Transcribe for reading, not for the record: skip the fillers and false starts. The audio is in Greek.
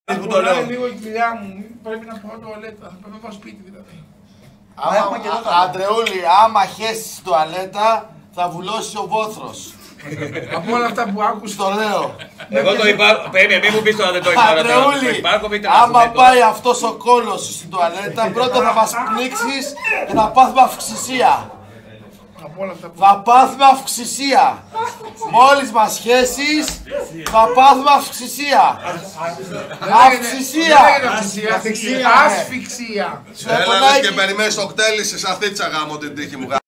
Πονάει λίγο η κοιλιά μου, πρέπει να πάω τουαλέτα, θα πρέπει να πάω σπίτι δηλαδή. Αντρεούλη, άμα χέσεις στην τουαλέτα, θα βουλώσει ο βόθρος. Από όλα αυτά που άκουσα. Το λέω. Εγώ το υπάρχω. Περίμενε, μην μου πεις τώρα δεν το υπάρχω. Αντρεούλη, άμα πάει αυτός ο κόλος σου στην τουαλέτα, πρώτα θα μας πνίξεις και θα πάθουμε αυξησία. Θα πάθουμε αυξησία. Μόλις μας σχέσεις, θα πάθουμε αυξησία. Αυξησία. Ασφυξία. Έλα και περιμένεις το κτέλι σε αυτή τη γάμο την τύχη μου.